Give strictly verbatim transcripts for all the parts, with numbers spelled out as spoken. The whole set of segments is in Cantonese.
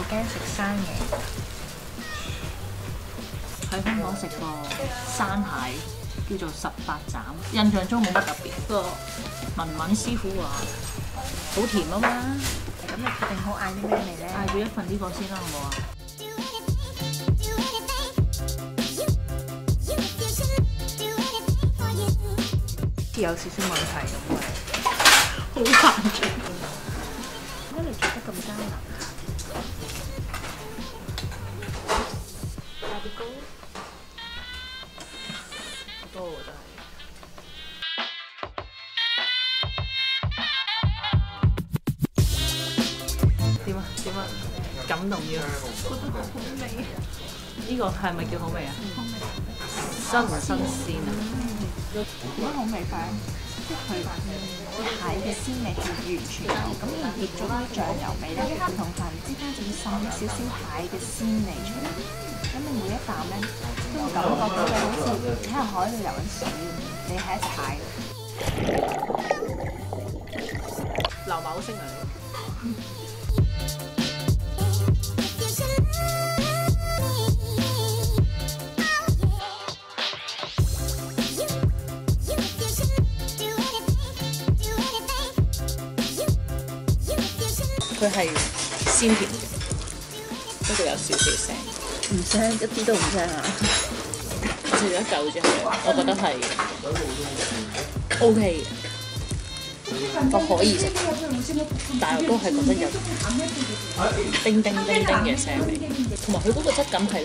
好驚食生嘢。 喺香港食過生蟹，叫做十八斬，印象中冇乜特別。不過文文師傅話好甜啊嘛， 咁你決定好嗌啲咩味咧？ 嗌咗一份呢個先啦，好唔好啊？ 有少少問題咁喎。 好難做。 點解你做得咁艱難？ 加啲膏，好多喎真係。點啊點啊，感動要。覺得好好味。呢個係咪叫好味啊？好味。新唔新鮮啊？ 點解好味法？即係佢蟹嘅鮮味係完全有，咁然後醃咗啲醬油味咧，唔同飯之間就會滲少少蟹嘅鮮味出嚟。咁你每一啖咧都會感覺到你好似喺個海度游緊水，你係一隻蟹。 流馬好聲啊你！佢係鮮甜嘅，不過有少少腥。 唔腥，一啲都唔腥啊！ 我食咗一嚿之後，我覺得係 O K 嘅，我可以食，但係我都係覺得有叮叮叮叮嘅腥味，同埋佢嗰個質感係咧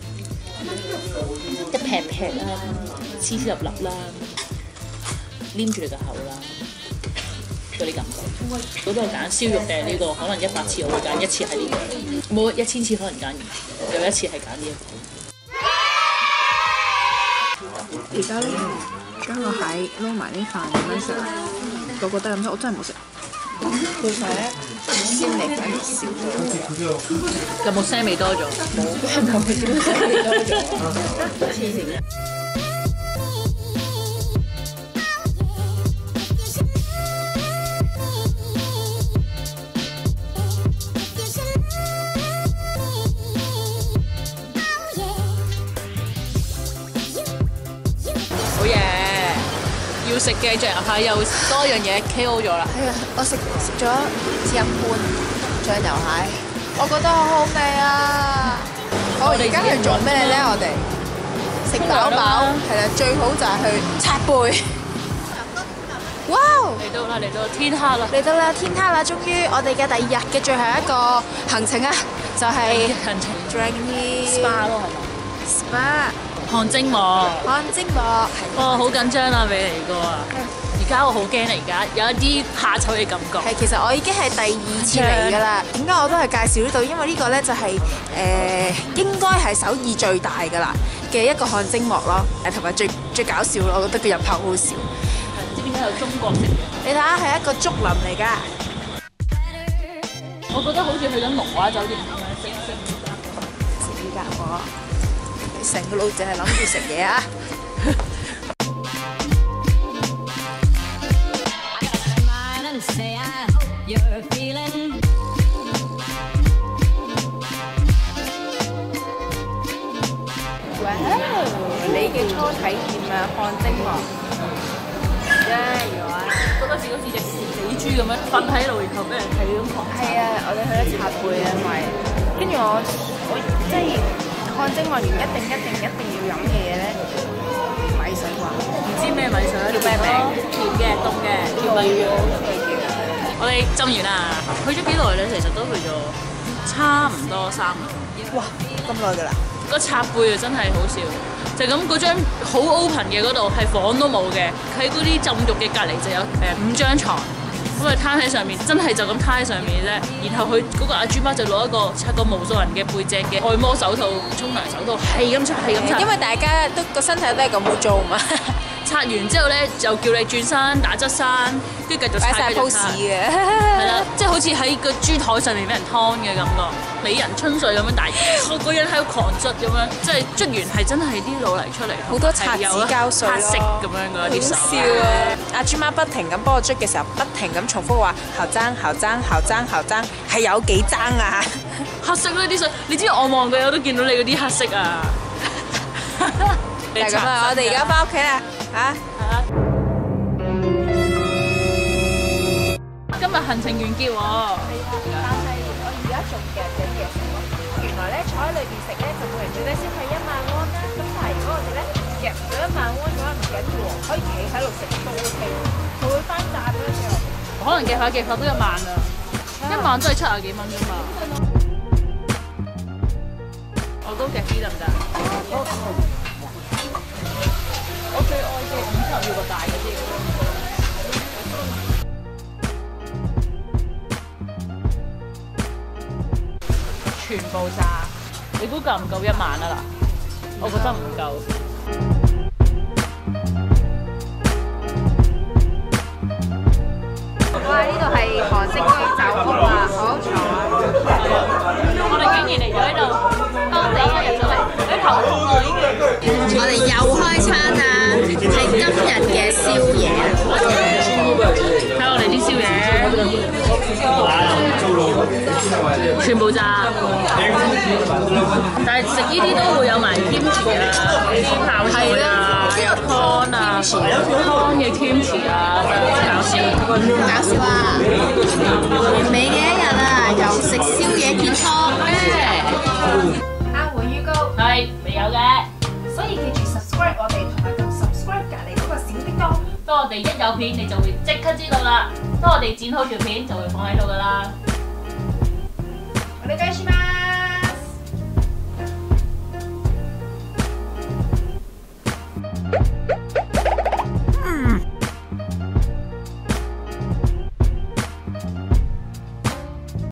一劈劈啦、黐黐粒粒啦、黏住你個口啦。嗰啲感覺，嗰個揀燒肉定係呢個？可能一百次我會揀一次係呢個，冇一千次可能揀有一次係揀呢一個。 而家咧將個蟹撈埋啲飯咁樣食，個個都係咁食，我真係冇食。其實咧鮮味反而少咗， 有冇腥味多咗？冇，有冇腥味多咗？黐線嘅。要食嘅醬油蟹又多樣嘢 K O 咗啦。 係啊，我食食咗一半醬油蟹，我覺得好好味啊！我而家去做咩咧？我哋食飽飽係啦，最好就係去擦背。哇！ 嚟到啦，嚟到天黑啦， 嚟到啦，天黑啦！終於我哋嘅第二日嘅最後一個行程啊，就係行程 Dragon Spa 咯，係嘛 ？Spa 汗蒸幕， 汗蒸幕係。 哇，好緊張啊，未嚟過啊！而家我好驚啊，而家有一啲怕醜嘅感覺。 係，其實我已經係第二次嚟㗎啦。點解我都係介紹呢度？因為呢個咧就係、是、誒、呃、應該係首爾最大㗎啦嘅一個汗蒸幕咯。誒同埋最最搞笑咯，我覺得佢入口好笑。 唔知點解有中國式嘅？ 你睇下係一個竹林嚟㗎。 我覺得好似去緊龍華酒店咁樣，星星自己㗎我。成個路淨係諗住食嘢啊！哇！你嘅初體驗啊，汗蒸幕啫，如果覺得自己好似隻死豬咁樣瞓喺度，然後俾人睇咁狂。 係啊，我哋去咗擦背啊，因為跟住我我即係。汗蒸幕完一定一定一定要飲嘅嘢咧，米水啩？ 唔知咩米水？ 叫咩名？ 甜嘅、凍嘅、甜米嘅。我哋浸完啦，去咗幾耐咧？其實都去咗差唔多三日。 哇！咁耐㗎啦！ 個擦背啊，真係好笑。就咁嗰張好 open 嘅嗰度係房都冇嘅，喺嗰啲浸浴嘅隔離就有誒五張床。咁佢攤喺上面，真係就咁攤喺上面啫。然後佢嗰個阿豬媽就攞一個擦過無數人嘅背脊嘅按摩手套、沖涼手套，係咁擦，係咁擦。 因為大家都個身體都係咁污糟嘛， 刷完之後咧就叫你轉身打側身，跟住繼續刷。 擺晒繼續 pose 刷嘅。 係啦，即係好似喺個豬台上面俾人劏嘅感覺，美人春水咁樣，但係個個人喺度狂捽咁樣，即係捽完係真係啲老泥出嚟， 好多擦紙膠水咯， 黑色咁樣嘅啲手。 好笑啊！阿豬媽不停咁幫我捽嘅時候，不停咁重複話後爭後爭後爭後爭，係有幾爭啊？ 黑色嗰啲水，你知我望過我都見到你嗰啲黑色啊！ 就係咁啦，我哋而家翻屋企啦，嚇！ 今日行程完結喎。 係啊，但係我而家仲夾緊嘢食喎。原來咧坐喺裏邊食咧就每人最低消費一萬蚊啦。咁但係如果我哋咧夾唔到一萬蚊嘅話唔緊要喎，可以企喺度食都 OK，佢會翻賺嘅時候。 可能夾下夾下都一萬啊！一萬都係七廿幾蚊啫嘛。我都夾啲得唔得？我最愛嘅五十要個大嗰啲。全部炸，你估夠唔夠一萬啊嗱？我覺得唔夠。 哇！呢度係韓式居酒屋啊，好彩。 我哋竟然嚟咗呢度，當地嘅入咗嚟，啲頭痛啊已經。 我哋又開餐啦，係今日嘅宵夜。 睇我哋啲宵夜，全部炸。但係食呢啲都會有埋 kimchi 啊，啲泡菜啊，有湯啊，湯嘅 kimchi 啊，搞笑。 搞笑啊！完美嘅一日啊，又食宵夜健康嘅。 啱換預告， 係未有嘅。 所以記住 subscribe 我哋同埋撳 subscribe 隔離嗰個小叮當。 當我哋一有片，你就會即刻知道啦。當我哋剪好條片，就會放喺度噶啦。 お願いします。